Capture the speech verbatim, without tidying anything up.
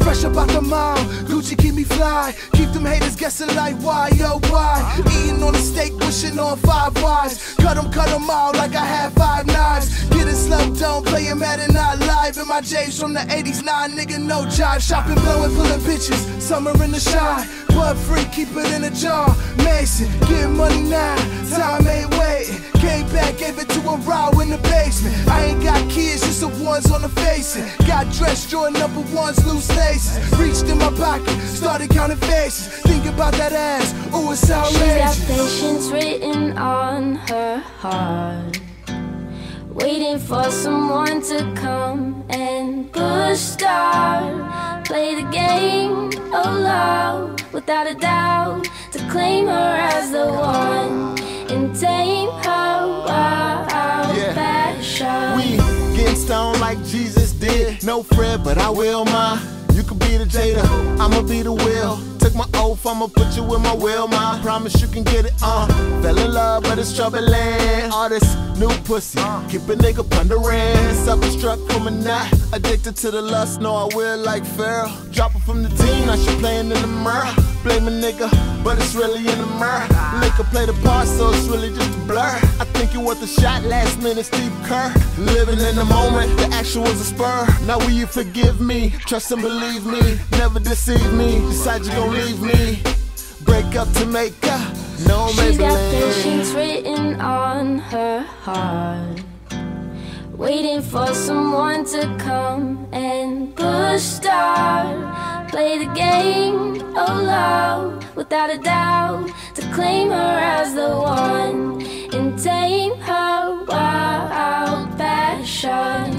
fresh about the mile. Gucci keep me fly, keep them haters guessing like why, yo, why? Eating on a steak, wishing on five wives. Cut them, cut them all like I had five knives. Getting slow, don't play him at it, not live. In my J's from the eighties, nah, nigga, no jive. Shopping, blowing, pulling bitches, summer in the shine. Blood free, keep it in a jar. Mason, getting money now, time ain't waiting. Came back, gave it to a raw in the basement. I ain't got kids, just the ones on the facing. Got dressed, Jordan number ones, loose laces. Reached in my pocket, started counting faces. Think about that ass, ooh, it's outrageous. She got patience written on her heart, waiting for someone to come and push start. Play the game, oh love, without a doubt, to claim her as the one and tame her wild yeah. passion. We getting stoned like Jesus did. No Fred, but I will mine. You could be the Jada, I'ma be the Will. Took my oath, I'ma put you in my will, ma. Promise you can get it, uh Fell in love, but it's troubling. All this new pussy, keep a nigga pondering. Self-destruct from a knot, addicted to the lust, know I will like Pharaoh. Dropping from the team, now she playing in the mirror. Blame a nigga, but it's really in the mirror. Liquor play the part, so it's really just a blur. I think you want the shot, last minute Steve Kerr. Living in the moment, the action was a spur. Now will you forgive me? Trust and believe me, never deceive me. Decide you gon' leave me, break up to make up. No, She's got Maybelline. patience written on her heart, waiting for someone to come and push start. Play the game, oh love, without a doubt, to claim her as the one and tame her wild passion.